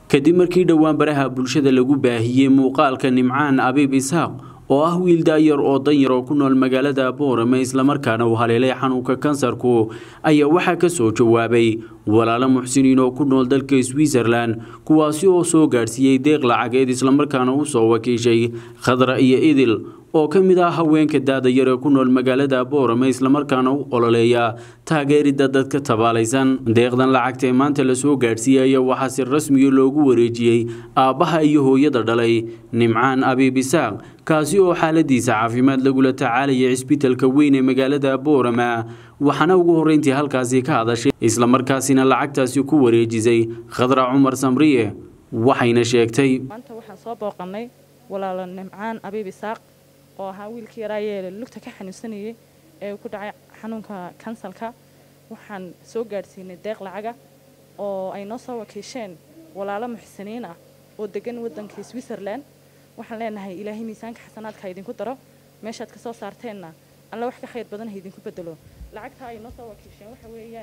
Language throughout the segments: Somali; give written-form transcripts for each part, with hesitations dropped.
kadib markii dhawaan baraha bulshada lagu baahiyay muuqaalka Nimcaan Abiib Isaaq oo ah wiil daayar oo danyar oo ku nool magaalada Boorama isla markaana uu haleelay xanuunka kansarku ayaa waxa ka soo jawaabay walaalo muxsiniin oo ku nool dalka Switzerland kuwaasi oo soo gaarsiiyay deeq lacageed isla markaana uu soo wakiishay Khadra iyo Idil oo ka mid ah haweenka daada yar ee ku nool magaalada Boorama isla markaana u ololeeya taageerida dadka tabaalaysan deeqdan lacagta maanta la soo gaarsiiyay waxa si rasmi ah loogu wareejiyay aabaha iyo hooyada dhalay Nimcaan Abiib Isaaq kaasi oo xaaladiisa caafimaad lagu la tacaalay isbitaalka weyn ee magaalada Boorama waxana ugu horeyntii halkaasi ka hadashay isla markaasina lacagtaasi ku wareejisay Khadra Umar Samriye waxayna sheegtay maanta waxaan soo booqanay walaalo Nimcaan Abiib Isaaq oo ahaa wiilkii yaraa lugta ka xanuunsanayay ee ku dhacay xanuunka kansalka waxaan soo gaarsiinay deeq lacaga oo ay noo soo wakiisheen walaalo muxsiniin ah oo degan wadanka Switzerland waxaan leenahay ilaahay miisaanka xasanaadka idinku daro meeshaad ka soo saarteenna alla wax ka khayr badan idinku bedelo lacagta ay noo soo wakiisheen waxa weeyaan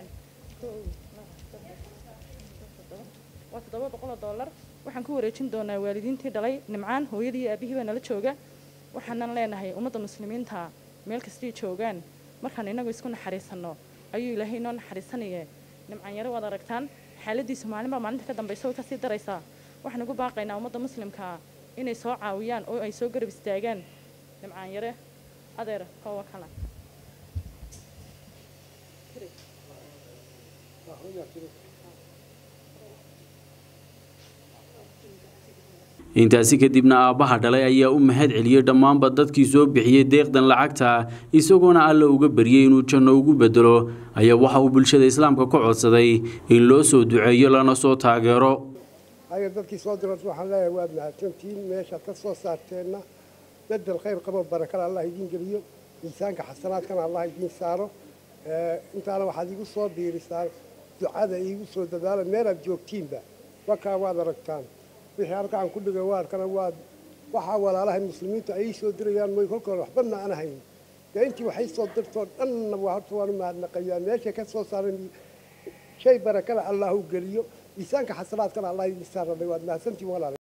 $700 waxaan ku wareejin doonaa waalidiintii dhalay Nimcaan hooyadii iyo aabihii nala jooga waxaan leenahay ummadda muslimiinta meel kasta joogaan markaan inagu isku naxariisano ayuu ilaahay noo naxariisanayay Nimcaan yar wada aragtaan xaaladiisa maalinta ka dambaysa ka sii daraysa waxaan ugu baaqaynaa ummadda muslimka inay soo caawiyaan oo ay soo garab istaagaan Nimcaan yare adeer koowa kala intaasi kadibna aabaha dhalay ayaa u mahad celiyay dhamaanba dadkii soo bixiyay deeqdan lacagta isagoona alla uga bariyay inuu janno ugu bedelo ayaa waxa uu bulshada islaamka ku codsaday in loo soo duceeyo lana soo taageero ayaa dadkii soo diray waxaan leeyahay waad mahadsantiin meesha ka soo saarteena bedel khayr qabo baraka Allah idin geliyo miisaanka xasanaadkana Allah idin saaro intaana waxaad igu soo biirisaan ducada igu soo dadaala meel aad joogtiinba waxa waad aragtaan wixii halkaan ku dhigay waarkana waxa walaalaha muslimiinta ay soo dirayaan mooy kolkooda waxbana aan ahayn intii waxay soo dirto dhan waan mahadnaqayaa meesha ka soo saaran shay barakada Allah u geliyo miisaanka xasanaadkana Allah idin saaro waad mahadsantiin walaalaha